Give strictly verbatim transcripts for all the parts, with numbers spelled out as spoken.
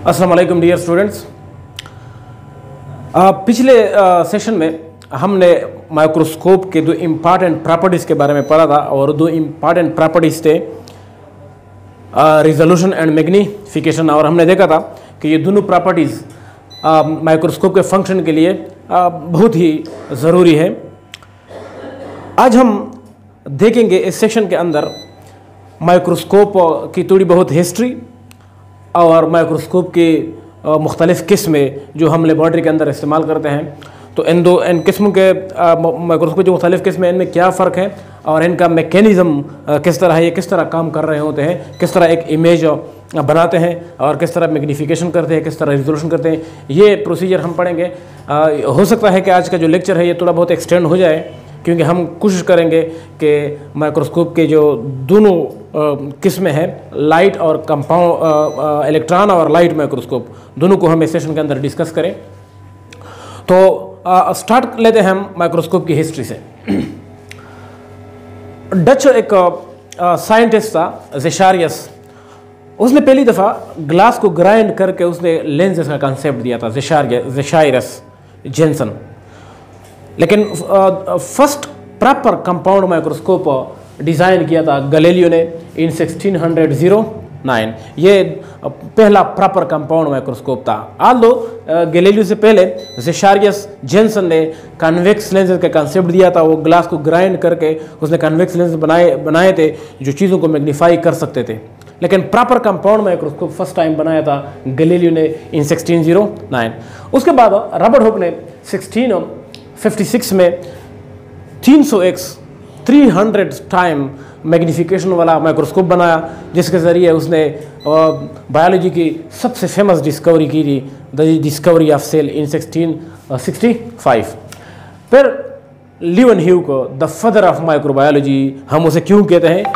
अस्सलाम वालेकुम dear students. पिछले सेशन में हमने माइक्रोस्कोप के दो इम्पॉर्टेंट प्रॉपर्टीज़ के बारे में पढ़ा था और दो इम्पॉर्टेंट प्रॉपर्टीज़ थे रिजोल्यूशन एंड मैग्नीफिकेशन। और हमने देखा था कि ये दोनों प्रॉपर्टीज़ माइक्रोस्कोप के फंक्शन के लिए आ, बहुत ही ज़रूरी है। आज हम देखेंगे इस सेशन के अंदर माइक्रोस्कोप की थोड़ी बहुत हिस्ट्री और माइक्रोस्कोप की मुख्तलिफ़ किस्में जो हम लेबॉर्ट्री के अंदर इस्तेमाल करते हैं। तो इन दो इन किस्मों के माइक्रोस्कोप जो मुख्तलिफ़ किस्में, इनमें क्या फ़र्क है और इनका मैकेनिज़्म किस तरह है, ये किस तरह काम कर रहे होते हैं, किस तरह एक इमेज बनाते हैं और किस तरह मैग्नीफिकेशन करते हैं, किस तरह रिजोल्यूशन करते हैं, ये प्रोसीजर हम पढ़ेंगे। आ, हो सकता है कि आज का जो लेक्चर है ये थोड़ा बहुत एक्सटेंड हो जाए, क्योंकि हम कोशिश करेंगे कि माइक्रोस्कोप के जो दोनों किस्में हैं, लाइट और कंपाउंड इलेक्ट्रॉन और लाइट माइक्रोस्कोप, दोनों को हम इस सेशन के अंदर डिस्कस करें। तो स्टार्ट लेते हैं हम माइक्रोस्कोप की हिस्ट्री से। डच एक साइंटिस्ट था ज़ेशारियस, उसने पहली दफ़ा ग्लास को ग्राइंड करके उसने लेंसेज का कंसेप्ट दिया था, ज़ेशारियस जेनसन। लेकिन first proper compound microscope design किया था गैलीलियो ने इन सिक्सटीन ओ नाइन। ये पहला प्रॉपर कंपाउंड माइक्रोस्कोप था। आल दो गैलीलियो से पहले ज़ेशारियस जेनसन ने कन्वेक्स लेंसेज का कंसेप्ट दिया था। वो ग्लास को ग्राइंड करके उसने कन्वेक्स लेंस बनाए बनाए थे जो चीज़ों को मैग्नीफाई कर सकते थे। लेकिन proper compound microscope first time बनाया था गैलीलियो ने इन सिक्सटीन ओ नाइन। उसके बाद रॉबर्ट हुक ने सिक्सटीन फिफ्टी सिक्स में थ्री सौ x three hundred time magnification वाला माइक्रोस्कोप बनाया, जिसके ज़रिए उसने बायोलॉजी की सबसे फेमस डिस्कवरी की थी, the discovery of cell in sixteen sixty five. फिर लीवन को द फादर ऑफ माइक्रोबायोलॉजी हम उसे क्यों कहते हैं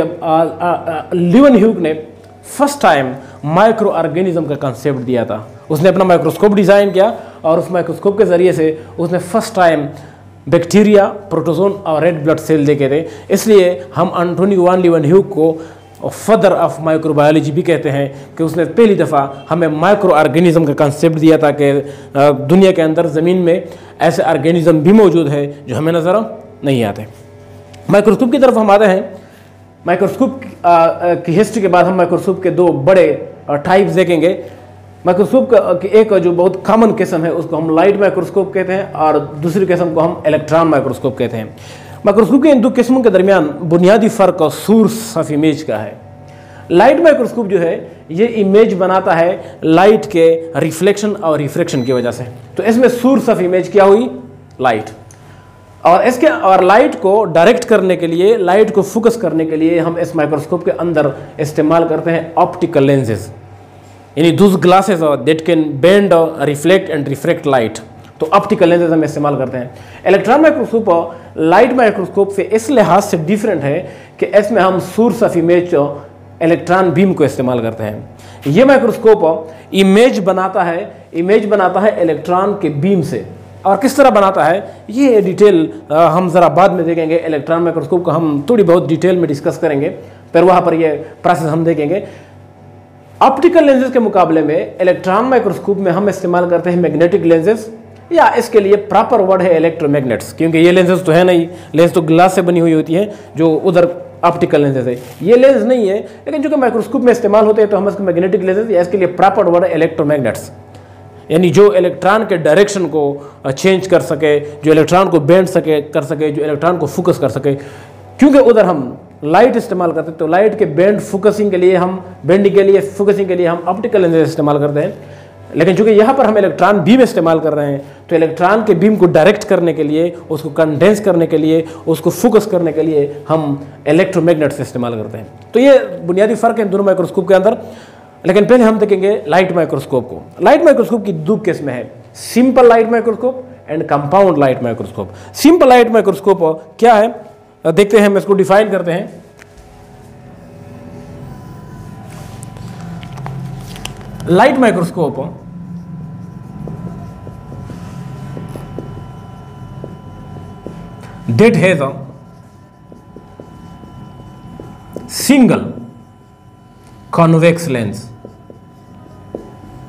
कि लीवन ह्यूग ने फर्स्ट टाइम माइक्रो ऑर्गेनिज्म का कंसेप्ट दिया था। उसने अपना माइक्रोस्कोप डिज़ाइन किया और उस माइक्रोस्कोप के ज़रिए से उसने फर्स्ट टाइम बैक्टीरिया, प्रोटोजोन और रेड ब्लड सेल देखे थे। इसलिए हम एंटोनी वान लीवनह्यूग को फादर ऑफ माइक्रोबायोलॉजी भी कहते हैं कि उसने पहली दफ़ा हमें माइक्रो ऑर्गेनिज्म का कंसेप्ट दिया था कि दुनिया के अंदर ज़मीन में ऐसे ऑर्गेनिज्म भी मौजूद है जो हमें नज़र नहीं आते। माइक्रोस्कोप की तरफ हम आते हैं। माइक्रोस्कोप की हिस्ट्री के बाद हम माइक्रोस्कोप के दो बड़े टाइप्स देखेंगे। माइक्रोस्कोप की एक जो बहुत कॉमन किस्म है उसको हम लाइट माइक्रोस्कोप कहते हैं और दूसरी किस्म को हम इलेक्ट्रॉन माइक्रोस्कोप कहते हैं। माइक्रोस्कोप के इन दो किस्मों के दरमियान बुनियादी फ़र्क और सोर्स ऑफ इमेज का है। लाइट माइक्रोस्कोप जो है ये इमेज बनाता है लाइट के रिफ्लेक्शन और रिफ्रैक्शन की वजह से। तो इसमें सोर्स ऑफ इमेज क्या हुई? लाइट। और इसके और लाइट को डायरेक्ट करने के लिए, लाइट को फोकस करने के लिए हम इस माइक्रोस्कोप के अंदर इस्तेमाल करते हैं ऑप्टिकल लेंसेज, यानी those glasses that can bend reflect and refract light. तो ऑप्टिकल लेंसेज हम इस्तेमाल करते हैं। इलेक्ट्रॉन माइक्रोस्कोप लाइट माइक्रोस्कोप से इस लिहाज से डिफरेंट है कि इसमें हम source of image electron beam को इस्तेमाल करते हैं। ये माइक्रोस्कोप इमेज बनाता है इमेज बनाता है इलेक्ट्रॉन के बीम से। और किस तरह बनाता है ये डिटेल हम ज़रा बाद में देखेंगे। इलेक्ट्रॉन माइक्रोस्कोप को हम थोड़ी बहुत डिटेल में डिस्कस करेंगे, फिर वहाँ पर ये प्रोसेस हम देखेंगे। ऑप्टिकल लेंसेज के मुकाबले में इलेक्ट्रॉन माइक्रोस्कोप में हम इस्तेमाल करते हैं मैग्नेटिक लेंसेज, या इसके लिए प्रॉपर वर्ड है इलेक्ट्रोमैग्नेट्स, क्योंकि ये लेंसेज तो है नहीं, लेंस तो ग्लास से बनी हुई होती है जो उधर ऑप्टिकल लेंसेज है। ये लेंस नहीं है, लेकिन जो कि माइक्रोस्कोप में इस्तेमाल होते हैं तो हम इसको मैग्नेटिक लेंसेज, या इसके लिए प्रॉपर वर्ड है इलेक्ट्रोमैग्नेट्स, यानी जो इलेक्ट्रॉन के डायरेक्शन को चेंज कर सके, जो इलेक्ट्रॉन को बेंड सके कर सके जो इलेक्ट्रॉन को फोकस कर सके। क्योंकि उधर हम लाइट इस्तेमाल करते हैं तो लाइट के बेंड फोकसिंग के लिए हम बेंडिंग के लिए फोकसिंग के लिए हम ऑप्टिकल लेंसेज इस्तेमाल करते हैं। लेकिन चूंकि यहाँ पर हम इलेक्ट्रॉन बीम इस्तेमाल कर रहे हैं तो इलेक्ट्रॉन के बीम को डायरेक्ट करने के लिए, उसको कंडेंस करने के लिए, उसको फोकस करने के लिए हम इलेक्ट्रोमैग्नेट्स इस्तेमाल करते हैं। तो ये बुनियादी फ़र्क है दोनों माइक्रोस्कोप के अंदर। लेकिन पहले हम देखेंगे लाइट माइक्रोस्कोप को। लाइट माइक्रोस्कोप की दो किस्में हैं, simple light microscope and compound light microscope. Simple light microscope क्या है देखते हैं, हम इसको डिफाइन करते हैं। Light microscope that has a single convex lens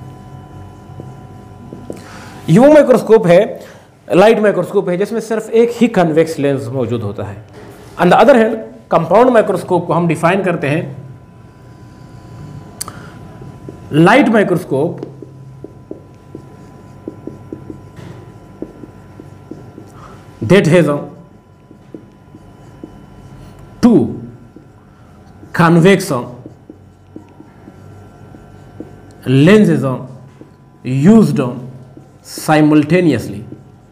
ये वो माइक्रोस्कोप है, लाइट माइक्रोस्कोप है, जिसमें सिर्फ एक ही कन्वेक्स लेंस मौजूद होता है। On the other hand compound microscope को हम डिफाइन करते हैं light microscope that has a two convex lenses are used simultaneously.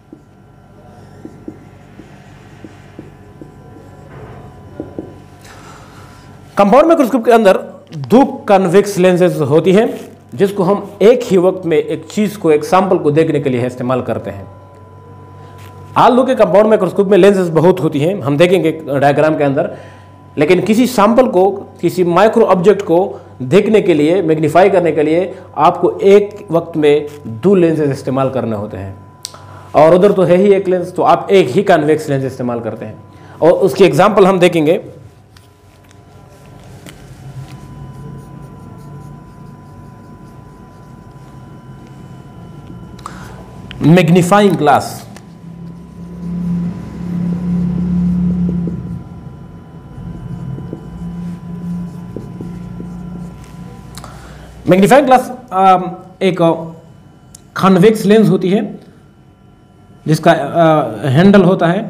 Compound microscope के अंदर दो कन्वेक्स लेंसेज होती हैं, जिसको हम एक ही वक्त में एक चीज को, एक सैंपल को देखने के लिए इस्तेमाल करते हैं। आलू के कंपाउंड माइक्रोस्कोप में लेंसेज बहुत होती हैं, हम देखेंगे डायग्राम के अंदर, लेकिन किसी सैंपल को, किसी माइक्रो ऑब्जेक्ट को देखने के लिए, मैग्नीफाई करने के लिए आपको एक वक्त में दो लेंसेज इस्तेमाल करने होते हैं। और उधर तो है ही एक लेंस, तो आप एक ही कन्वेक्स लेंस इस्तेमाल करते हैं। और उसकी एग्जांपल हम देखेंगे। मैग्नीफाइंग ग्लास, मैग्नीफाइंग ग्लास एक कन्वेक्स लेंस होती है, जिसका हैंडल होता है,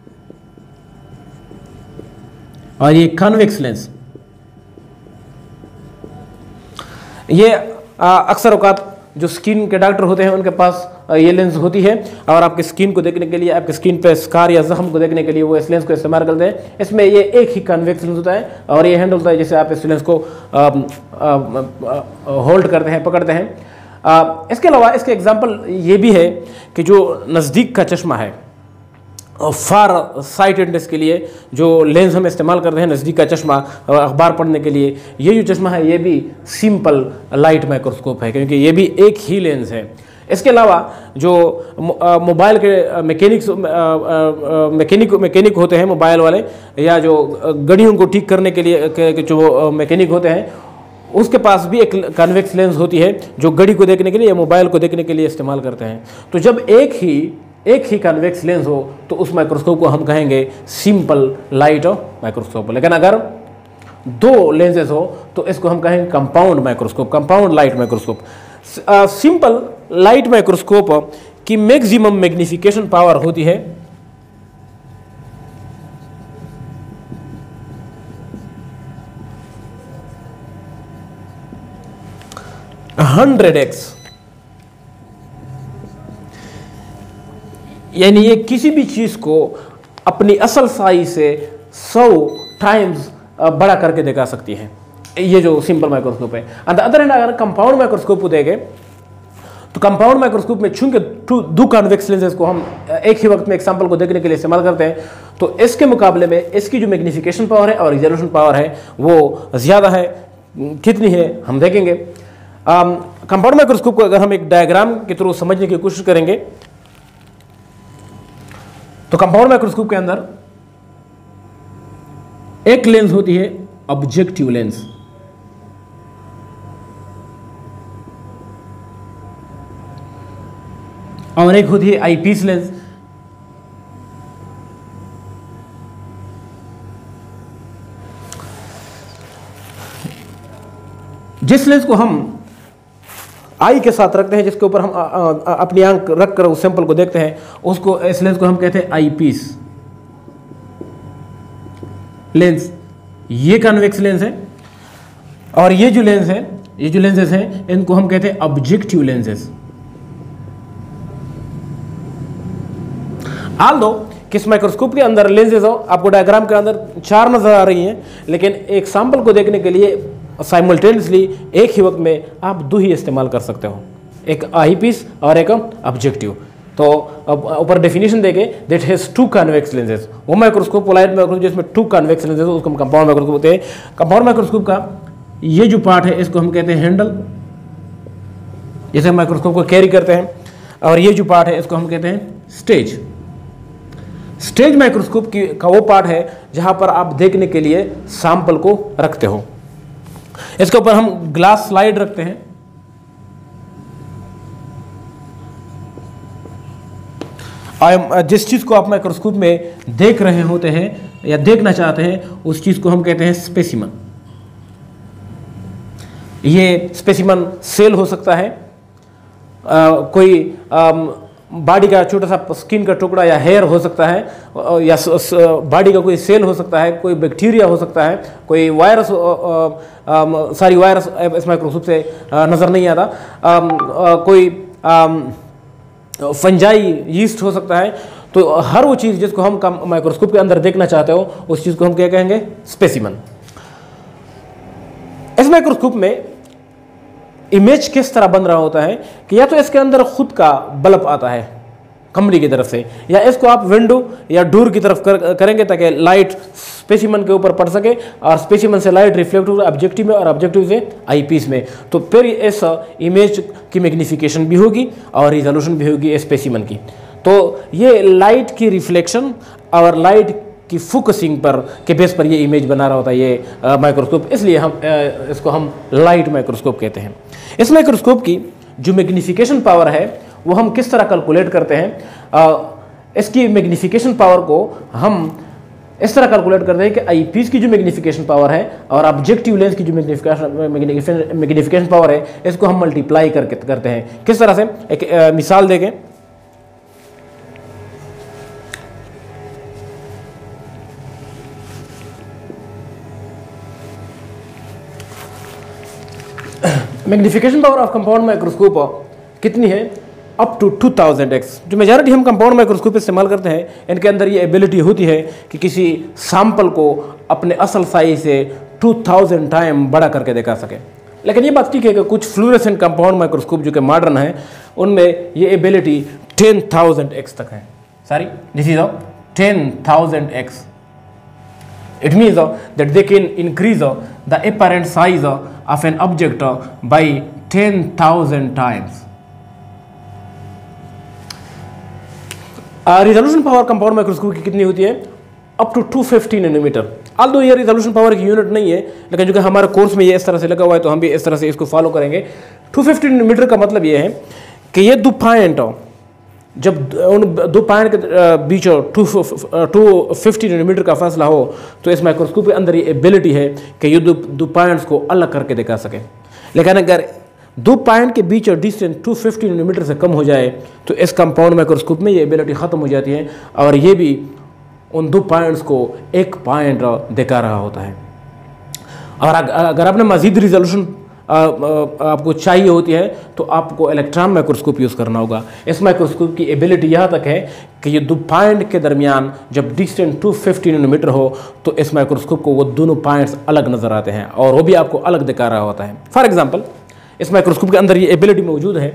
और ये कन्वेक्स लेंस, ये अक्सर औकात जो स्किन के डॉक्टर होते हैं उनके पास ये लेंस होती है, और आपके स्किन को देखने के लिए, आपके स्किन पे स्कार या जख्म को देखने के लिए वो इस लेंस को इस्तेमाल करते हैं। इसमें ये एक ही कन्वेक्स लेंस होता है, और ये हैंडल होता है जिससे आप इस लेंस को होल्ड करते हैं, पकड़ते हैं। आ, इसके अलावा इसके एग्जांपल ये भी है कि जो नज़दीक का चश्मा है, फार साइटेडनेस के लिए जो लेंस हम इस्तेमाल करते हैं, नज़दीक का चश्मा अखबार पढ़ने के लिए, ये जो चश्मा है ये भी सिंपल लाइट माइक्रोस्कोप है, क्योंकि ये भी एक ही लेंस है। इसके अलावा जो मोबाइल के मैकेनिक्स मैकेनिक मैकेनिक होते हैं मोबाइल वाले, या जो घड़ियों को ठीक करने के लिए के जो मैकेनिक होते हैं, उसके पास भी एक कन्वेक्स लेंस होती है जो घड़ी को देखने के लिए या मोबाइल को देखने के लिए इस्तेमाल करते हैं। तो जब एक ही एक ही कन्वेक्स लेंस हो तो उस माइक्रोस्कोप को हम कहेंगे सिंपल लाइट माइक्रोस्कोप। लेकिन अगर दो लेंसेज हो तो इसको हम कहेंगे compound microscope, compound light microscope. Simple light microscope की मैक्सिमम मैग्निफिकेशन पावर होती है हंड्रेड एक्स, यानी ये किसी भी चीज को अपनी असल साइज से सौ टाइम्स बड़ा करके दिखा सकती है, ये जो सिंपल माइक्रोस्कोप है। अदर हैंड अगर कंपाउंड माइक्रोस्कोप को देखें तो कंपाउंड माइक्रोस्कोप में चूंकि दो कन्वेक्स लेंसेज को हम एक ही वक्त में एक सैंपल को देखने के लिए इस्तेमाल करते हैं, तो इसके मुकाबले में इसकी जो मैग्निफिकेशन पावर है और रिजोल्यूशन पावर है वो ज़्यादा है। कितनी है हम देखेंगे। कंपाउंड माइक्रोस्कोप को अगर हम एक डायग्राम के थ्रू समझने की कोशिश करेंगे तो कंपाउंड माइक्रोस्कोप के अंदर एक लेंस होती है ऑब्जेक्टिव लेंस, और एक होती है आईपीस लेंस। जिस लेंस को हम आई के साथ रखते हैं, जिसके ऊपर हम आ, आ, अपनी आंख रख कर उस सैंपल को देखते हैं, उसको इस लेंस को हम कहते हैं आईपीस लेंस। ये कन्वेक्स लेंस है, और ये जो लेंस है, ये जो लेंसेज हैं इनको हम कहते हैं ऑब्जेक्टिव लेंसेज। हाल दो किस माइक्रोस्कोप के अंदर लेंसेज हो, आपको डायग्राम के अंदर चार नजर आ रही हैं, लेकिन एक सैंपल को देखने के लिए साइमल्टेनियसली एक ही वक्त में आप दो ही इस्तेमाल कर सकते हो, एक आई पीस और एक ऑब्जेक्टिव। तो ऊपर डेफिनेशन देके that has two convex lenses. वो माइक्रोस्कोप लाइट माइक्रोस्कोप जिसमें टू कन्वेक्स लेंसेज उसको हम कंपाउंड माइक्रोस्कोप होते हैं। कंपाउंड माइक्रोस्कोप का ये जो पार्ट है इसको हम कहते हैं हैंडल, जैसे माइक्रोस्कोप को कैरी करते हैं, और ये जो पार्ट है इसको हम कहते हैं स्टेज। स्टेज माइक्रोस्कोप की का वो पार्ट है जहां पर आप देखने के लिए सैंपल को रखते हो। इसके ऊपर हम ग्लास स्लाइड रखते हैं, और जिस चीज़ को आप माइक्रोस्कोप में देख रहे होते हैं या देखना चाहते हैं उस चीज़ को हम कहते हैं स्पेसिमन। ये स्पेसिमन सेल हो सकता है, आ, कोई बॉडी का छोटा सा स्किन का टुकड़ा या हेयर हो सकता है, या बॉडी का कोई सेल हो सकता है, कोई बैक्टीरिया हो सकता है, कोई वायरस, सारी वायरस इस माइक्रोस्कोप से नज़र नहीं आता, आ, आ, कोई फंजाई यीस्ट हो सकता है। तो हर वो चीज़ जिसको हम माइक्रोस्कोप के अंदर देखना चाहते हो उस चीज़ को हम क्या कहेंगे? स्पेसिमन। इस माइक्रोस्कोप में इमेज किस तरह बन रहा होता है कि या तो इसके अंदर खुद का बल्ब आता है कंपनी की तरफ से, या इसको आप विंडो या डोर की तरफ कर, करेंगे ताकि लाइट स्पेसिमन के ऊपर पड़ सके और स्पेसिमन से लाइट रिफ्लेक्ट होगा ऑब्जेक्टिव में और ऑब्जेक्टिव से आईपीस में। तो फिर इस इमेज की मैग्नीफिकेशन भी होगी और रिजोल्यूशन भी होगी स्पेसिमन की। तो ये लाइट की रिफ्लेक्शन और लाइट की फोकसिंग पर के बेस पर ये इमेज बना रहा होता है ये माइक्रोस्कोप, इसलिए हम आ, इसको हम लाइट माइक्रोस्कोप कहते हैं। इस माइक्रोस्कोप की जो मैग्नीफिकेशन पावर है वो हम किस तरह कैलकुलेट करते हैं? आ, इसकी मैग्नीफिकेशन पावर को हम इस तरह कैलकुलेट करते हैं कि आई पीस की जो मैग्नीफिकेशन पावर है और ऑब्जेक्टिव लेंस की जो मैग्नीफिकेशन मैग्नीफिकेशन पावर है इसको हम मल्टीप्लाई करके करते हैं। किस तरह से? एक आ, मिसाल देखें। Magnification power of compound microscope कितनी है? Up to two thousand x. जो मेजॉरिटी हम कंपाउंड माइक्रोस्कोप इस्तेमाल करते हैं इनके अंदर ये एबिलिटी होती है कि किसी सैंपल को अपने असल साइज से टू थाउजेंड टाइम बड़ा करके दिखा सके। लेकिन ये बात ठीक है कि कुछ फ्लोरेसेंट कंपाउंड माइक्रोस्कोप जो कि मॉडर्न है उनमें ये एबिलिटी टेन थाउजेंड एक्स तक है। Sorry, this is ten thousand x. It means uh, that they can increase uh, the apparent size uh, of an object uh, by ten thousand times. Resolution power compound microscope की कितनी होती है? Up to two fifty nanometre. Although ये resolution power की unit नहीं है, लेकिन जो कि हमारे कोर्स में ये इस तरह से लगा हुआ है तो हम भी इस तरह से इसको फॉलो करेंगे। टू फिफ्टी नैनोमीटर का मतलब ये है कि ये दो पॉइंट जब उन दो पॉइंट के बीच टू टू फिफ्टी नैनोमीटर का फासला हो तो इस माइक्रोस्कोप के अंदर ये एबिलिटी है कि ये दो दो पॉइंट्स को अलग करके दिखा सके। लेकिन अगर दो पॉइंट के बीच डिस्टेंस टू फिफ्टी नैनोमीटर से कम हो जाए तो इस कंपाउंड माइक्रोस्कोप में ये एबिलिटी ख़त्म हो जाती है और ये भी उन दो पॉइंट्स को एक पॉइंट दिखा रहा होता है। और अगर आपने मज़ीद रिजोल्यूशन आपको चाहिए होती है तो आपको इलेक्ट्रॉन माइक्रोस्कोप यूज़ करना होगा। इस माइक्रोस्कोप की एबिलिटी यहाँ तक है कि ये दो पॉइंट के दरमियान जब डिस्टेंस टू फिफ्टी नैनोमीटर हो तो इस माइक्रोस्कोप को वो दोनों पॉइंट्स अलग नज़र आते हैं और वो भी आपको अलग दिखा रहा होता है। फॉर एग्जांपल, इस माइक्रोस्कोप के अंदर ये एबिलिटी मौजूद है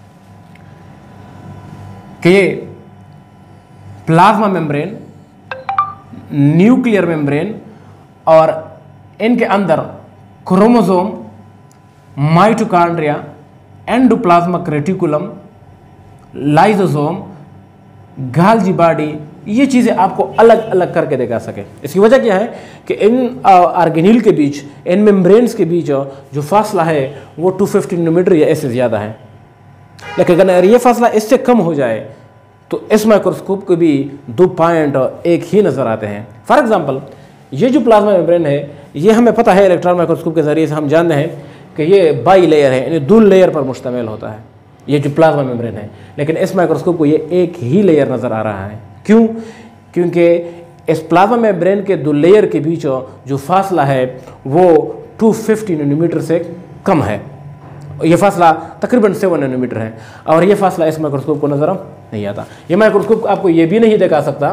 कि ये प्लाज्मा मेम्ब्रेन, न्यूक्लियर मेम्ब्रेन और इनके अंदर chromosome, mitochondria, endoplasmic reticulum, lysosome, Golgi body, ये चीज़ें आपको अलग अलग करके दिखा सके। इसकी वजह क्या है कि इन ऑर्गेनील के बीच, इन मेम्ब्रेन्स के बीच जो फासला है वो टू फिफ्टी नैनोमीटर या इससे ज़्यादा है। लेकिन अगर ये फासला इससे कम हो जाए तो इस माइक्रोस्कोप को भी दो पॉइंट एक ही नज़र आते हैं। फॉर एग्जांपल, ये जो प्लाज्मा मेम्ब्रेन है ये हमें पता है इलेक्ट्रॉन माइक्रोस्कोप के ज़रिए से हम जानते हैं कि ये बाई लेयर है, यानी दो लेयर पर मुश्तमिल होता है ये जो प्लाज्मा मेम्ब्रेन है। लेकिन इस माइक्रोस्कोप को ये एक ही लेयर नज़र आ रहा है। क्यों? क्योंकि इस प्लाज्मा मेम्ब्रेन के दो लेयर के बीच जो फासला है वो टू फिफ्टी नैनोमीटर से कम है। ये फासला तकरीबन सेवन नैनोमीटर है और ये फासला इस माइक्रोस्कोप को नज़र नहीं आता। ये माइक्रोस्कोप आपको ये भी नहीं दिखा सकता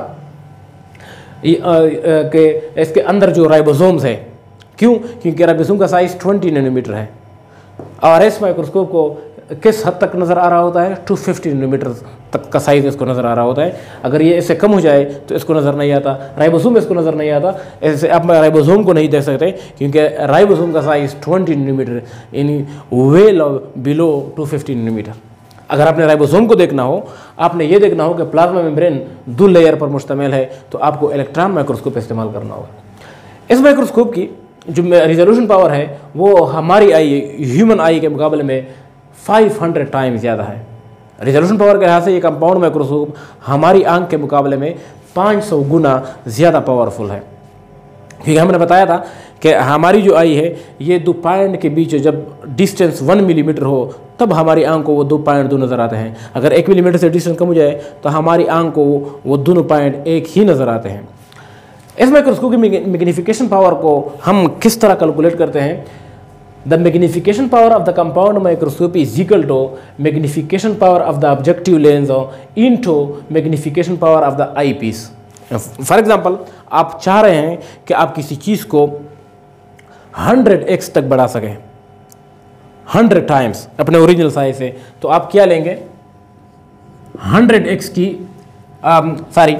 कि इसके अंदर जो राइबोसोम्स है। क्यों? क्योंकि राइबोसोम का साइज़ ट्वेंटी नैनोमीटर है और इस माइक्रोस्कोप को किस हद तक नज़र आ रहा होता है? टू फिफ्टी नैनोमीटर तक का साइज़ इसको नज़र आ रहा होता है। अगर ये इससे कम हो जाए तो इसको नज़र नहीं आता, राइबोसोम इसको नज़र नहीं आता। ऐसे आप राइबोसोम को नहीं देख सकते क्योंकि राइबोसोम का साइज़ ट्वेंटी नैनोमीटर यानी well below two fifty nanometre. अगर आपने राइबोसोम को देखना हो, आपने ये देखना हो कि प्लाज्मा मेम्ब्रेन दो लेयर पर मुश्तमिल है, तो आपको इलेक्ट्रॉन माइक्रोस्कोप इस्तेमाल करना होगा। इस माइक्रोस्कोप की जो रिजोल्यूशन पावर है वो हमारी आई, ह्यूमन आई के मुकाबले में फाइव हंड्रेड टाइम ज़्यादा है। रिजोल्यूशन पावर के लिहाज से ये कंपाउंड माइक्रोस्कोप हमारी आंख के मुकाबले में पाँच सौ गुना ज़्यादा पावरफुल है, क्योंकि हमने बताया था कि हमारी जो आई है ये दो पॉइंट के बीच जब डिस्टेंस वन मिलीमीटर हो तब हमारी आंख को वो दो पॉइंट दो नज़र आते हैं। अगर एक मिलीमीटर से डिस्टेंस कम हो जाए तो हमारी आंख को वो दोनों पॉइंट एक ही नज़र आते हैं। इस माइक्रोस्कोप की मैग्नीफिकेशन पावर को हम किस तरह कैलकुलेट करते हैं? The magnification power of the compound microscope is equal to magnification power of the objective lens into magnification power of the eyepiece. For example, आप चाह रहे हैं कि आप किसी चीज़ को हंड्रेड एक्स तक बढ़ा सकें, हंड्रेड टाइम्स अपने ओरिजिनल साइज से, तो आप क्या लेंगे? हंड्रेड एक्स की sorry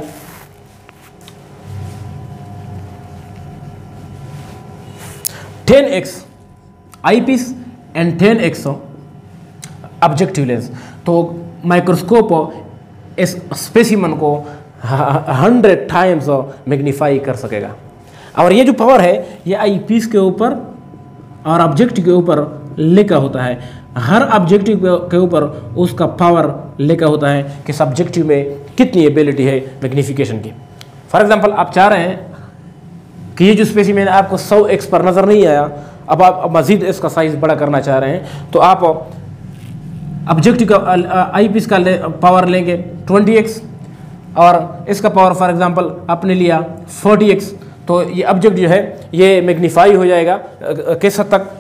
ten x eyepiece and ten x objective lens. तो माइक्रोस्कोप इस स्पेसिमन को हंड्रेड टाइम्स मैग्नीफाई कर सकेगा। और ये जो पावर है ये आई पीस के ऊपर और ऑब्जेक्टिव के ऊपर लिखा होता है। हर ऑब्जेक्टिव के ऊपर उसका पावर लिखा होता है कि सब्जेक्टिव में कितनी एबिलिटी है मैग्नीफिकेशन की। फॉर एग्जांपल, आप चाह रहे हैं कि ये जो स्पेसिमेन आपको सौ एक्स पर नज़र नहीं आया, अब आप मज़ीद इसका साइज़ बड़ा करना चाह रहे हैं, तो आप ऑब्जेक्टिव का आई पीस का ले, पावर लेंगे ट्वेंटी एक्स और इसका पावर फॉर एग्जांपल आपने लिया फोर्टी एक्स। तो ये ऑब्जेक्ट जो है ये मैग्नीफाई हो जाएगा किस हद तक?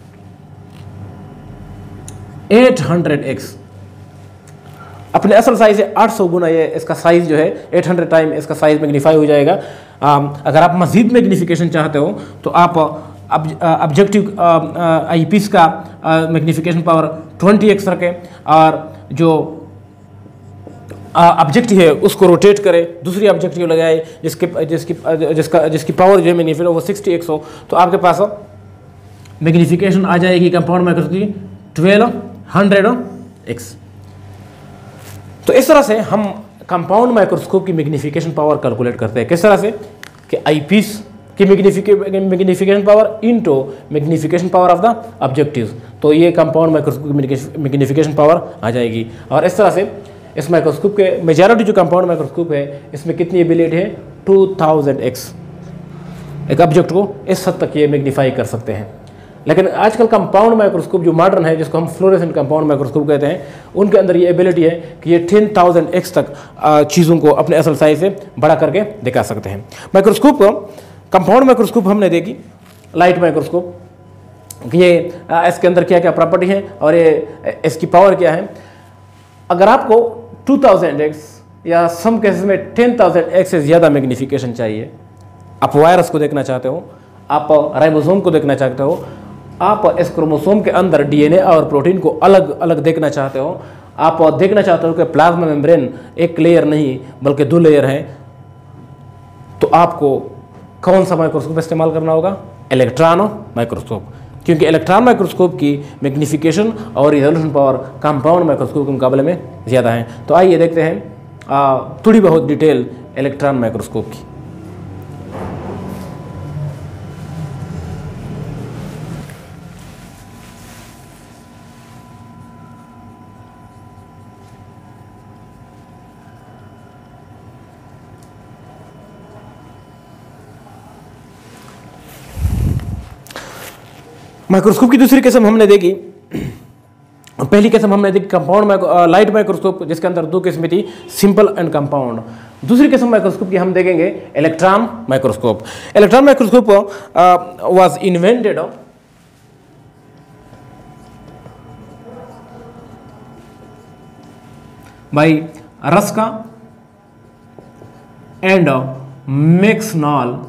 Eight hundred x. अपने असल साइज से आठ सौ गुना ये इसका साइज जो है एट हंड्रेड टाइम इसका साइज मैग्नीफाई हो जाएगा। आ, अगर आप मज़ीद मैग्नीफिकेशन चाहते हो तो आप ऑब्जेक्टिव आई पीस का मैग्नीफिकेशन पावर ट्वेंटी एक्स रखें और जो ऑब्जेक्टिव है उसको रोटेट करें, दूसरी ऑब्जेक्टिव लगाए जिसके जिसकी जिसका जिसकी पावर जो है मैग्नीफाई वो सिक्सटी एक्स हो, तो आपके पास मैग्नीफिकेशन आ जाएगी कंपाउंड माइक्रोस्कोप की ट्वेल्व हंड्रेड एक्स। तो इस तरह से हम कंपाउंड माइक्रोस्कोप की मैग्नीफिकेशन पावर कैलकुलेट करते हैं। किस तरह से? कि आई पीस की magnification power into magnification power of the objectives, तो ये कंपाउंड माइक्रोस्कोप की मैग्नीफिकेशन पावर आ जाएगी। और इस तरह से इस माइक्रोस्कोप के मेजॉरिटी जो कंपाउंड माइक्रोस्कोप है इसमें कितनी एबिलिटी है? Two thousand x. एक ऑब्जेक्ट को इस हद तक ये मैग्नीफाई कर सकते हैं। लेकिन आजकल कंपाउंड माइक्रोस्कोप जो मॉडर्न है, जिसको हम फ्लोरेसेंट कंपाउंड माइक्रोस्कोप कहते हैं, उनके अंदर ये एबिलिटी है कि ये टेन थाउजेंड एक्स तक चीज़ों को अपने असल साइज से बड़ा करके दिखा सकते हैं। माइक्रोस्कोप कंपाउंड माइक्रोस्कोप हमने देखी, लाइट माइक्रोस्कोप, ये इसके अंदर क्या क्या प्रॉपर्टी है और ये इसकी पावर क्या है। अगर आपको टू थाउजेंड एक्स या सम केसेस में टेन थाउजेंड एक्स से ज़्यादा मैग्नीफिकेशन चाहिए, आप वायरस को देखना चाहते हो, आप राइबोसोम को देखना चाहते हो, आप इस क्रोमोसोम के अंदर डीएनए और प्रोटीन को अलग अलग देखना चाहते हो, आप देखना चाहते हो कि प्लाज्मा मेम्ब्रेन एक लेयर नहीं बल्कि दो लेयर हैं, तो आपको कौन सा माइक्रोस्कोप इस्तेमाल करना होगा? इलेक्ट्रॉन माइक्रोस्कोप, क्योंकि इलेक्ट्रॉन माइक्रोस्कोप की मैग्नीफिकेशन और रिजोल्यूशन पावर कंपाउंड माइक्रोस्कोप के मुकाबले में ज़्यादा है। तो आइए देखते हैं थोड़ी बहुत डिटेल इलेक्ट्रॉन माइक्रोस्कोप की। माइक्रोस्कोप की दूसरी किस्म हमने देखी, पहली किस्म हमने देखी कंपाउंड लाइट माइक्रोस्कोप, जिसके अंदर दो किस्में थी, सिंपल एंड कंपाउंड। दूसरी किस्म माइक्रोस्कोप की हम देखेंगे electron microscope. Electron microscope was invented by Ruska and Max Knoll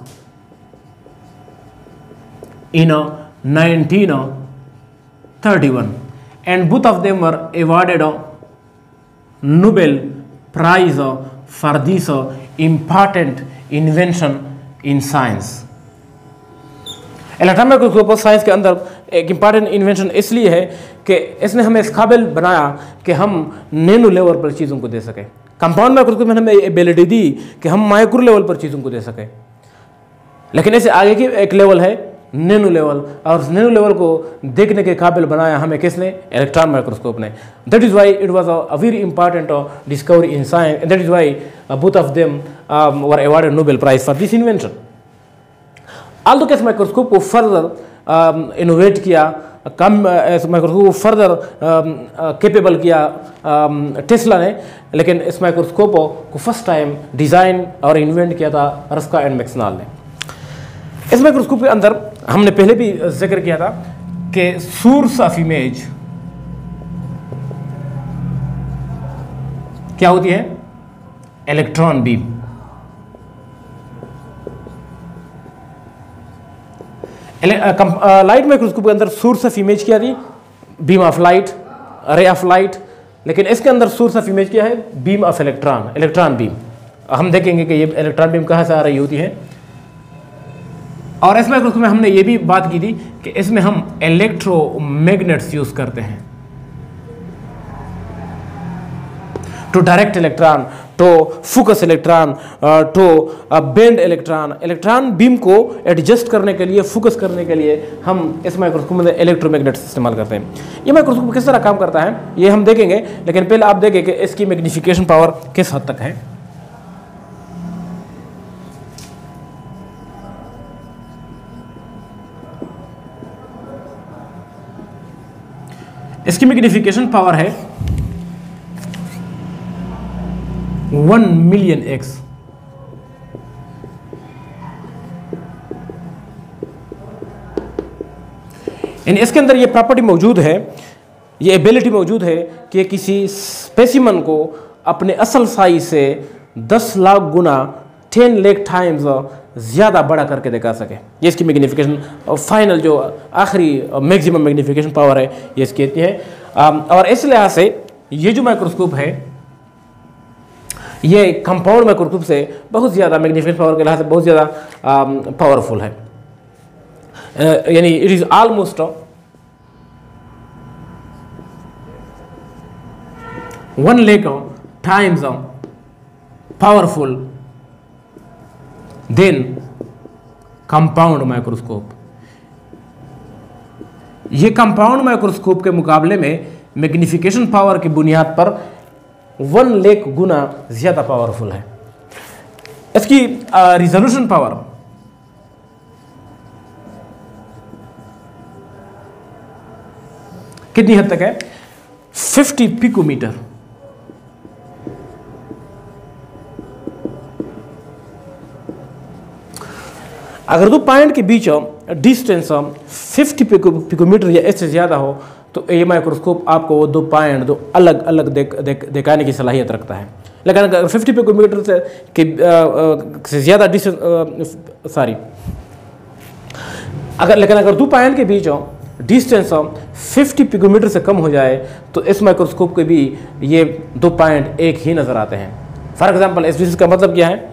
in nineteen thirty-one, and both of them were awarded a Nobel Prize for this important invention in science. Electron microscope science के अंदर एक important invention इसलिए है कि इसने हमें इस काबिल बनाया कि हम नैनो लेवल पर चीज़ों को दे सकें। कंपाउंड माइक्रोस्कोप में हमें एबिलिटी दी कि हम माइक्रो लेवल पर चीज़ों को दे सकें, लेकिन इससे आगे की एक लेवल है नैनो लेवल, और नैनो लेवल को देखने के काबिल बनाया हमें किसने? इलेक्ट्रॉन माइक्रोस्कोप ने। That is why it was a very important discovery in science, that is why both of them were awarded Nobel prize for this invention. Although के इस माइक्रोस्कोप को फर्दर इनोवेट किया, कम इस माइक्रोस्कोप को further capable किया Tesla ने, लेकिन इस माइक्रोस्कोप को फर्स्ट टाइम डिज़ाइन और इन्वेंट किया था रस्का एंड मैक्सनाल ने। इस माइक्रोस्कोप के अंदर हमने पहले भी जिक्र किया था कि सोर्स ऑफ इमेज क्या होती है? Electron beam. लाइट माइक्रोस्कोप के अंदर सोर्स ऑफ इमेज क्या थी? Beam of light, ray of light, लेकिन इसके अंदर सोर्स ऑफ इमेज क्या है? Beam of electron, electron beam. हम देखेंगे कि ये इलेक्ट्रॉन बीम कहाँ से आ रही होती है। और इस माइक्रोस्कोप में हमने ये भी बात की थी कि इसमें हम इलेक्ट्रोमैग्नेट्स यूज करते हैं to direct electron, to focus electron, to bend electron. Electron beam को एडजस्ट करने के लिए, फोकस करने के लिए हम इस माइक्रोस्कोप में इलेक्ट्रोमैग्नेट्स इस्तेमाल करते हैं। ये माइक्रोस्कोप किस तरह काम करता है ये हम देखेंगे, लेकिन पहले आप देखें कि इसकी मैग्नीफिकेशन पावर किस हद तक है। इसकी मैग्नीफिकेशन पावर है वन मिलियन एक्स। यानी इसके अंदर ये प्रॉपर्टी मौजूद है, ये एबिलिटी मौजूद है कि किसी स्पेसिमन को अपने असल साइज से दस लाख गुना टेन लाख टाइम्स ज़्यादा बड़ा करके दिखा सके। ये इसकी मैग्नीफिकेशन फाइनल जो आखिरी मैक्सिमम मैग्नीफिकेशन पावर है ये इसकी इतनी है। और इस लिहाज से ये जो माइक्रोस्कोप है ये कंपाउंड माइक्रोस्कोप से बहुत ज़्यादा मैग्नीफिकेशन पावर के लिहाज से बहुत ज़्यादा पावरफुल है। यानी it is almost one lakh times powerful than compound microscope. ये कंपाउंड माइक्रोस्कोप के मुकाबले में मैग्नीफिकेशन पावर की बुनियाद पर वन लेख गुना ज़्यादा पावरफुल है। इसकी रिजोल्यूशन पावर कितनी हद तक है? Fifty picometre. अगर दो पॉइंट के बीच डिस्टेंस फिफ्टी पिकोमीटर या इससे ज़्यादा हो तो ये माइक्रोस्कोप आपको वो दो पॉइंट दो अलग अलग देख, देख, दिखाने की सलाहियत रखता है। लेकिन अगर फिफ्टी पिकोमीटर से के से ज़्यादा डिस्टेंस सॉरी अगर लेकिन अगर दो पॉइंट के बीच डिस्टेंस फिफ्टी पिकोमीटर से कम हो जाए तो इस माइक्रोस्कोप के भी ये दो पॉइंट एक ही नज़र आते हैं। फॉर एग्जांपल इस डिस्टेंस का मतलब क्या है?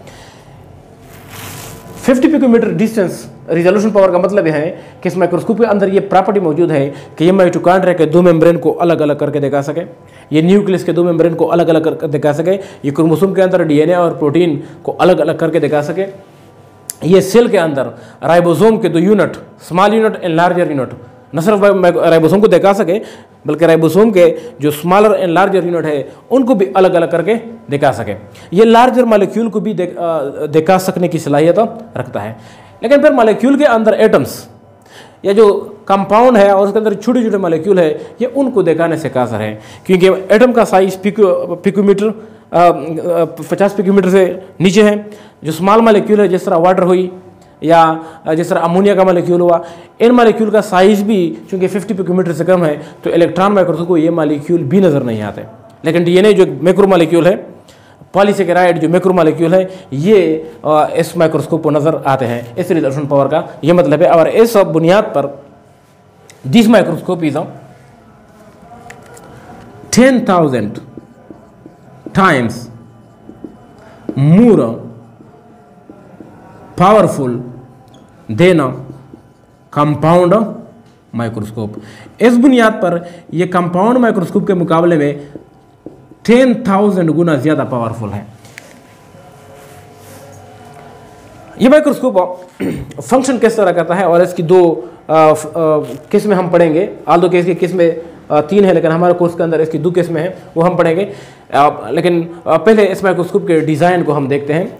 Fifty picometre distance resolution power का मतलब यह है कि इस माइक्रोस्कोप के अंदर ये प्रॉपर्टी मौजूद है कि ये माइटोकॉन्ड्रिया के दो मेम्ब्रेन को अलग अलग करके दिखा सके, ये न्यूक्लियस के दो मेम्ब्रेन को अलग अलग करके दिखा सके, ये क्रोमोसोम के अंदर डीएनए और प्रोटीन को अलग अलग करके दिखा सके, ये सेल के अंदर राइबोसोम के दो unit, small unit and larger unit, न सिर्फ राइबोसोम को दिखा सके बल्कि राइबोसोम के जो स्मॉलर एंड लार्जर यूनिट है उनको भी अलग अलग करके दिखा सके। ये लार्जर मॉलिक्यूल को भी दिखा सकने की सलाहियत रखता है। लेकिन फिर मॉलिक्यूल के अंदर एटम्स या जो कंपाउंड है और उसके अंदर छोटे छोटे मॉलिक्यूल है ये उनको दिखाने से कासर है, क्योंकि एटम का साइज पिको पिकोमीटर पचास पिकोमीटर से नीचे है। जो स्मॉल मॉलिक्यूल है जिस तरह वाटर हुई या जिस तरह अमोनिया का मॉलिक्यूल हुआ, इन मॉलिक्यूल का साइज भी चूंकि फिफ्टी पिकोमीटर से कम है तो इलेक्ट्रॉन माइक्रोस्कोप को ये मॉलिक्यूल भी नज़र नहीं आते। लेकिन डीएनए जो मैक्रो मॉलिक्यूल है, पॉलीसेकेराइड जो मैक्रो मॉलिक्यूल है, ये इस माइक्रोस्कोप को नज़र आते हैं। इस रिजोल्यूशन पावर का ये मतलब है। और इस बुनियाद पर this microscope is ten thousand times more powerful than compound microscope. इस बुनियाद पर यह कंपाउंड माइक्रोस्कोप के मुकाबले में टेन थाउजेंड गुना ज़्यादा पावरफुल है। ये माइक्रोस्कोप फंक्शन किस तरह करता है और इसकी दो किस्में हम पढ़ेंगे। आल दो केस की किस्में तीन है, लेकिन हमारे कोर्स के अंदर इसकी दो किस्में हैं, वो हम पढ़ेंगे। आ, लेकिन आ, पहले इस माइक्रोस्कोप के डिज़ाइन को हम देखते हैं।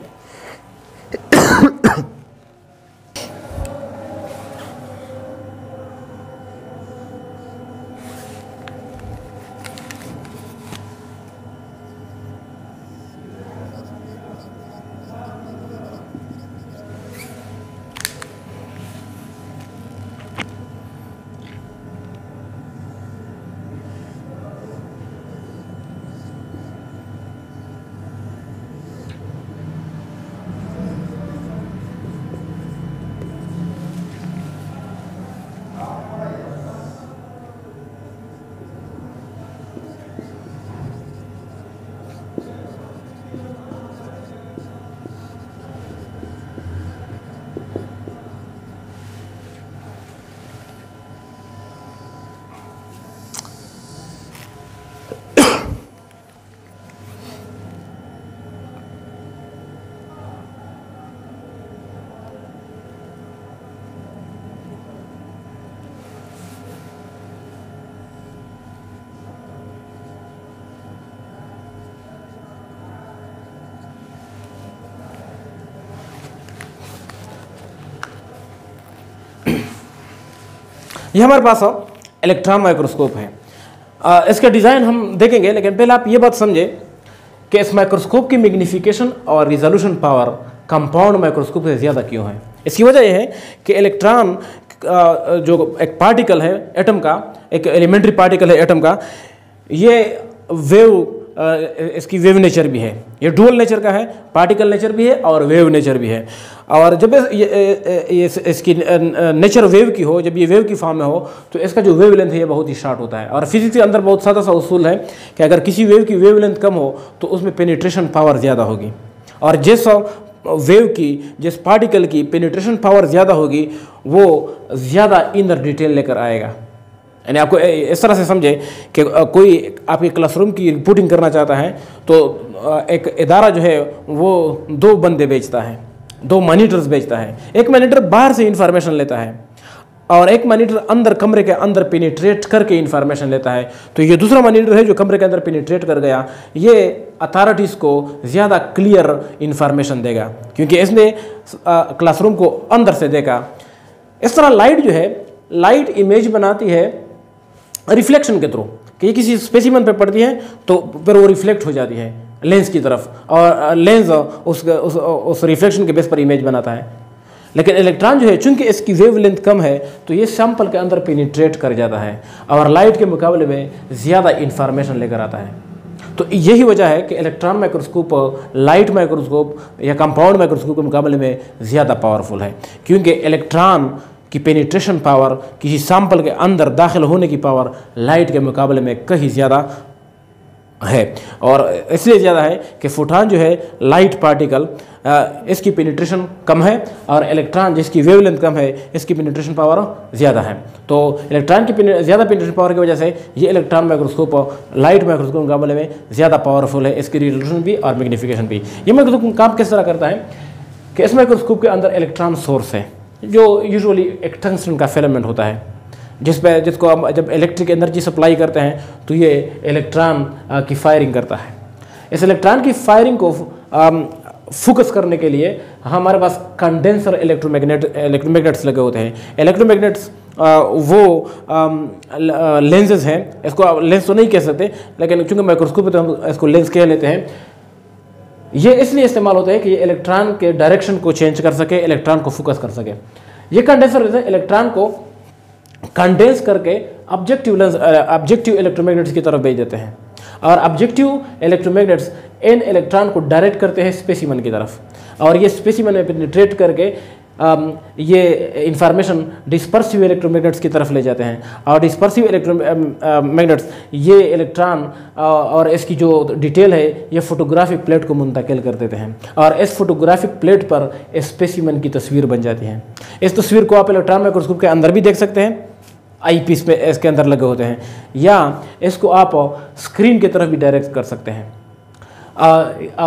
ये हमारे पास इलेक्ट्रॉन माइक्रोस्कोप है। आ, इसका डिज़ाइन हम देखेंगे, लेकिन पहले आप ये बात समझे कि इस माइक्रोस्कोप की मैग्नीफिकेशन और रिजोल्यूशन पावर कंपाउंड माइक्रोस्कोप से ज़्यादा क्यों है। इसकी वजह यह है कि इलेक्ट्रॉन जो एक पार्टिकल है एटम का, एक एलिमेंट्री पार्टिकल है एटम का, ये वेव इसकी वेव नेचर भी है, ये डुअल नेचर का है, पार्टिकल नेचर भी है और वेव नेचर भी है। और जब ये, ये इसकी नेचर वेव की हो, जब ये वेव की फॉर्म में हो, तो इसका जो वेव लेंथ है ये बहुत ही शॉर्ट होता है। और फिजिक्स के अंदर बहुत सादा सा उसूल है कि अगर किसी वेव की वेव लेंथ कम हो तो उसमें पेनिट्रेशन पावर ज़्यादा होगी, और जिस वेव की, जिस पार्टिकल की पेनिट्रेशन पावर ज़्यादा होगी वो ज़्यादा इनर डिटेल लेकर आएगा। यानी आपको इस तरह से समझे कि कोई आपके क्लासरूम की रिपोर्टिंग करना चाहता है तो एक इदारा जो है वो दो बंदे बेचता है, दो मॉनिटर्स बेचता है। एक मॉनिटर बाहर से इंफॉर्मेशन लेता है और एक मॉनिटर अंदर कमरे के अंदर पेनिट्रेट करके इंफॉर्मेशन लेता है। तो ये दूसरा मॉनिटर है जो कमरे के अंदर पेनिट्रेट कर गया, ये अथॉरिटीज़ को ज़्यादा क्लियर इंफॉर्मेशन देगा क्योंकि इसने क्लासरूम को अंदर से देखा। इस तरह लाइट जो है, लाइट इमेज बनाती है रिफ्लेक्शन के थ्रू, कि किसी स्पेसिमन पे पड़ती है तो फिर वो रिफ्लेक्ट हो जाती है लेंस की तरफ, और लेंस उस उस, उस रिफ्लेक्शन के बेस पर इमेज बनाता है। लेकिन इलेक्ट्रॉन जो है, चूंकि इसकी वेव लेंथ कम है तो ये सैंपल के अंदर पेनिट्रेट कर जाता है और लाइट के मुकाबले में ज़्यादा इंफॉर्मेशन लेकर आता है। तो यही वजह है कि इलेक्ट्रॉन माइक्रोस्कोप लाइट माइक्रोस्कोप या कंपाउंड माइक्रोस्कोप के मुकाबले में ज़्यादा पावरफुल है, क्योंकि इलेक्ट्रॉन की पेनिट्रेशन पावर, किसी सैंपल के अंदर दाखिल होने की पावर लाइट के मुकाबले में कहीं ज़्यादा है। और इसलिए ज़्यादा है कि फोटॉन जो है लाइट पार्टिकल, इसकी पेनिट्रेशन कम है, और इलेक्ट्रॉन जिसकी वेवलेंथ कम है इसकी पेनिट्रेशन पावर ज़्यादा है। तो इलेक्ट्रॉन की ज़्यादा पेनिट्रेशन पावर की वजह से ये इलेक्ट्रॉन माइक्रोस्कोप लाइट माइक्रोस्कोप के मुकाबले में ज़्यादा पावरफुल है, इसकी रिजोल्यूशन भी और मैग्नीफिकेशन भी। ये माइक्रोस्कोप काम किस तरह करता है कि इस माइक्रोस्कोप के अंदर इलेक्ट्रॉन सोर्स है जो यूजुअली एक टंगस्टन का फिलामेंट होता है, जिस पे जिसको हम जब इलेक्ट्रिक एनर्जी सप्लाई करते हैं तो ये इलेक्ट्रॉन की फायरिंग करता है। इस इलेक्ट्रॉन की फायरिंग को फोकस करने के लिए हमारे पास कंडेंसर इलेक्ट्रोमैग्नेट इलेक्ट्रोमैग्नेट्स लगे होते हैं। इलेक्ट्रोमैग्नेट्स वो लेंसेज हैं, इसको लेंस तो नहीं कह सकते, लेकिन चूँकि माइक्रोस्कोप है तो हम इसको लेंस कह लेते हैं। ये इसलिए इस्तेमाल होता है कि ये इलेक्ट्रॉन के डायरेक्शन को चेंज कर सके, इलेक्ट्रॉन को फोकस कर सके। ये कंडेंसर इलेक्ट्रॉन को कंडेंस करके ऑब्जेक्टिव लेंस ऑब्जेक्टिव इलेक्ट्रोमैग्नेट्स की तरफ भेज देते हैं, और ऑब्जेक्टिव इलेक्ट्रोमैग्नेट्स इन इलेक्ट्रॉन को डायरेक्ट करते हैं स्पेसिमन की तरफ, और ये स्पेसिमन में पेनिट्रेट करके Um, ये इंफॉर्मेशन डिस्पर्सिव इलेक्ट्रोमैग्नेट्स की तरफ ले जाते हैं, और डिस्पर्सिव इलेक्ट्रोमैग्नेट्स ये इलेक्ट्रॉन uh, और इसकी जो डिटेल है ये फोटोग्राफिक प्लेट को मुंतकिल कर देते हैं, और इस फोटोग्राफिक प्लेट पर स्पेसिमन की तस्वीर बन जाती है। इस तस्वीर को आप इलेक्ट्रॉन माइक्रोस्कोप के अंदर भी देख सकते हैं, आई पीस पे इसके अंदर लगे होते हैं, या इसको आप स्क्रीन की तरफ भी डायरेक्ट कर सकते हैं। uh, और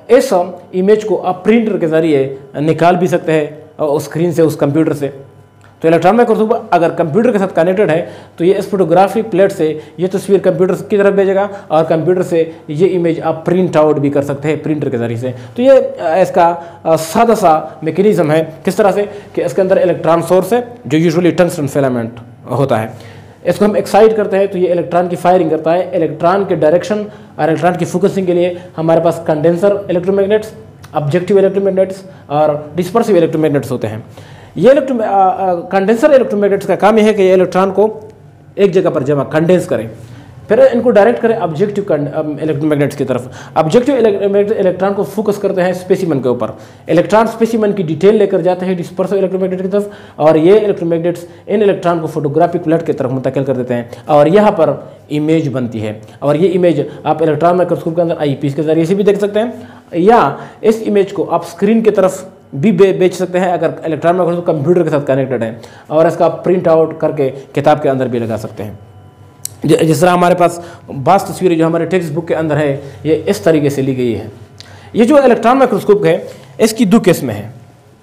इस इमेज को आप प्रिंटर के ज़रिए निकाल भी सकते हैं उस स्क्रीन से, उस कंप्यूटर से। तो इलेक्ट्रॉन माइक्रोस्कोप अगर कंप्यूटर के साथ कनेक्टेड है तो ये इस फोटोग्राफिक प्लेट से ये तस्वीर कंप्यूटर की तरफ भेजेगा और कंप्यूटर से ये इमेज आप प्रिंट आउट भी कर सकते हैं प्रिंटर के ज़रिए से। तो ये इसका सादा सा मैकेनिज्म है। किस तरह से कि इसके अंदर इलेक्ट्रॉन सोर्स है जो यूजुअली टंगस्टन फिलामेंट होता है। इसको हम एक्साइट करते हैं तो ये इलेक्ट्रॉन की फायरिंग करता है। इलेक्ट्रॉन के डायरेक्शन और इलेक्ट्रॉन की फोकसिंग के लिए हमारे पास कंडेंसर इलेक्ट्रोमैग्नेट्स, ऑब्जेक्टिव इलेक्ट्रोमैग्नेट्स और डिस्पर्सिव इलेक्ट्रोमैग्नेट्स होते हैं। ये इलेक्ट्रो कंडेंसर इलेक्ट्रोमैग्नेट्स का काम यह है कि ये इलेक्ट्रॉन को एक जगह पर जमा कंडेंस करें, फिर इनको डायरेक्ट करें ऑब्जेक्टिव इलेक्ट्रोमैग्नेट्स की तरफ। ऑब्जेक्टिव इलेक्ट्रोमैग्नेट इलेक्ट्रॉन को फोकस करते हैं स्पेसिमन के ऊपर। इलेक्ट्रॉन स्पेसिमन की डिटेल लेकर जाते हैं डिस्पर्सिव इलेक्ट्रोमैग्नेट की तरफ और ये इलेक्ट्रोमैग्नेट्स इन इलेक्ट्रॉन को फोटोग्राफिक प्लेट की तरफ मुंतकिल कर देते हैं और यहाँ पर इमेज बनती है। और ये इमेज आप इलेक्ट्रॉन माइक्रोस्कोप के अंदर आई पीस के जरिए से भी देख सकते हैं या इस इमेज को आप स्क्रीन की तरफ भी बे, बेच सकते हैं अगर इलेक्ट्रॉन माइक्रोस्कोप कंप्यूटर के साथ कनेक्टेड है, और इसका प्रिंट आउट करके किताब के अंदर भी लगा सकते हैं। जिस तरह हमारे पास बास तस्वीरें जो हमारे टेक्स्ट बुक के अंदर है ये इस तरीके से ली गई है। ये जो इलेक्ट्रॉन माइक्रोस्कोप है इसकी दो किस्में हैं।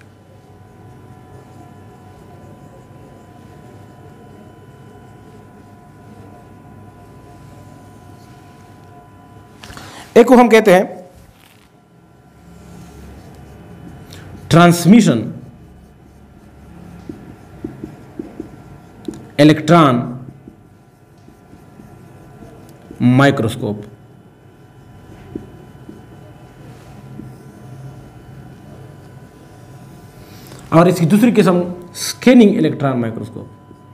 एक को हम कहते हैं ट्रांसमिशन इलेक्ट्रॉन माइक्रोस्कोप, और इसकी दूसरी किस्म स्कैनिंग इलेक्ट्रॉन माइक्रोस्कोप।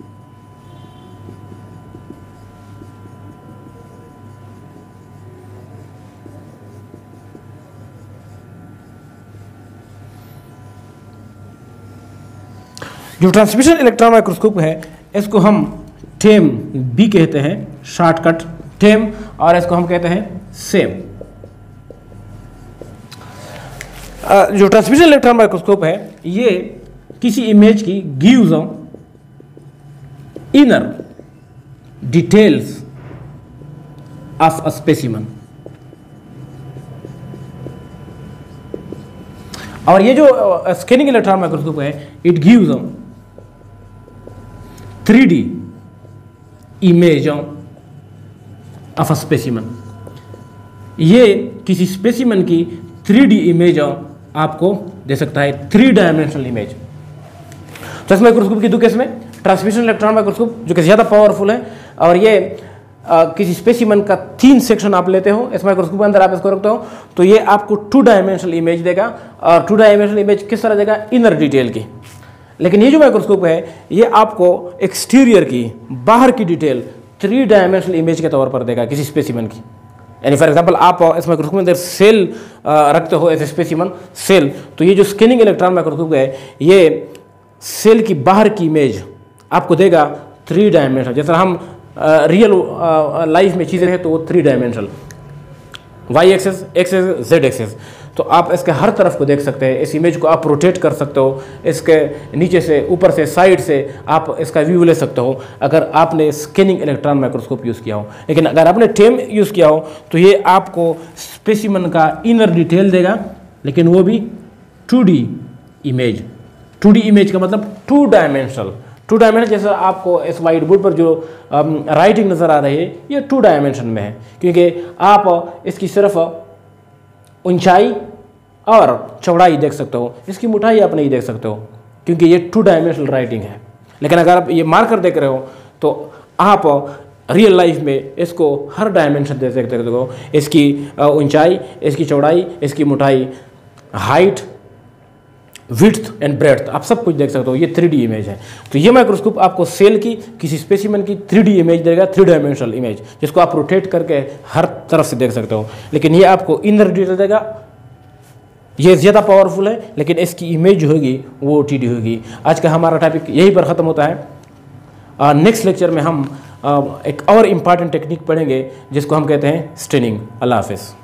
जो ट्रांसमिशन इलेक्ट्रॉन माइक्रोस्कोप है इसको हम टेम बी कहते हैं, शॉर्टकट टेम, और इसको हम कहते हैं सेम। जो ट्रांसमिशन इलेक्ट्रॉन माइक्रोस्कोप है ये किसी इमेज की gives inner details of a specimen. और ये जो स्कैनिंग इलेक्ट्रॉन माइक्रोस्कोप है it gives three D image of a specimen. ये किसी स्पेसिमन की थ्री डी इमेज आपको दे सकता है, थ्री डायमेंशनल इमेज। तो इस माइक्रोस्कोप की दो किस्में, ट्रांसमिशन इलेक्ट्रॉन माइक्रोस्कोप जो कि ज़्यादा पावरफुल है, और ये आ, किसी स्पेसिमन का तीन सेक्शन आप लेते हो इस माइक्रोस्कोप के अंदर, आप इसको रखते हो तो ये आपको टू डायमेंशनल इमेज देगा। और टू डायमेंशनल इमेज किस तरह देगा? इनर डिटेल की। लेकिन ये जो माइक्रोस्कोप है ये आपको एक्सटीरियर की, बाहर की डिटेल थ्री डायमेंशनल इमेज के तौर पर देगा किसी स्पेसिमन की। यानी फॉर एग्जांपल आप इस माइक्रोस्कोप के अंदर सेल रखते हो एज स्पेसिमन सेल, तो ये जो स्कैनिंग इलेक्ट्रॉन माइक्रोस्कोप है ये सेल की बाहर की इमेज आपको देगा थ्री डायमेंशनल। जैसा हम रियल लाइफ में चीज़ें हैं तो वो three dimensional, Y axis, axis, Z axis. तो आप इसके हर तरफ को देख सकते हैं। इस इमेज को आप रोटेट कर सकते हो, इसके नीचे से, ऊपर से, साइड से आप इसका व्यू ले सकते हो अगर आपने स्कैनिंग इलेक्ट्रॉन माइक्रोस्कोप यूज़ किया हो। लेकिन अगर आपने टेम यूज़ किया हो तो ये आपको स्पेसिमन का इनर डिटेल देगा, लेकिन वो भी two D image. Two D image का मतलब टू डायमेंशनल। टू डायमेंशन जैसा आपको इस वाइट बोर्ड पर जो राइटिंग नज़र आ रही है ये टू डायमेंशन में है, क्योंकि आप इसकी सिर्फ ऊंचाई और चौड़ाई देख सकते हो, इसकी मोटाई आप नहीं देख सकते हो क्योंकि ये टू डायमेंशनल राइटिंग है। लेकिन अगर आप ये मार्कर देख रहे हो तो आप रियल लाइफ में इसको हर डायमेंशन देख सकते हो, इसकी ऊंचाई, इसकी चौड़ाई, इसकी मोटाई, हाइट, विड्थ एंड ब्रेड्थ, आप सब कुछ देख सकते हो। ये थ्री डी इमेज है। तो ये माइक्रोस्कोप आपको सेल की, किसी स्पेसिमन की थ्री डी इमेज देगा, थ्री डायमेंशनल इमेज, जिसको आप रोटेट करके हर तरफ से देख सकते हो। लेकिन ये आपको इनर डिटेल देगा, ये ज़्यादा पावरफुल है, लेकिन इसकी इमेज जो होगी वो टी डी होगी। आज का हमारा टॉपिक यहीं पर ख़त्म होता है। नेक्स्ट लेक्चर में हम आ, एक और इम्पॉर्टेंट टेक्निक पढ़ेंगे जिसको हम कहते हैं स्टेनिंग। अल्लाह हाफिज़।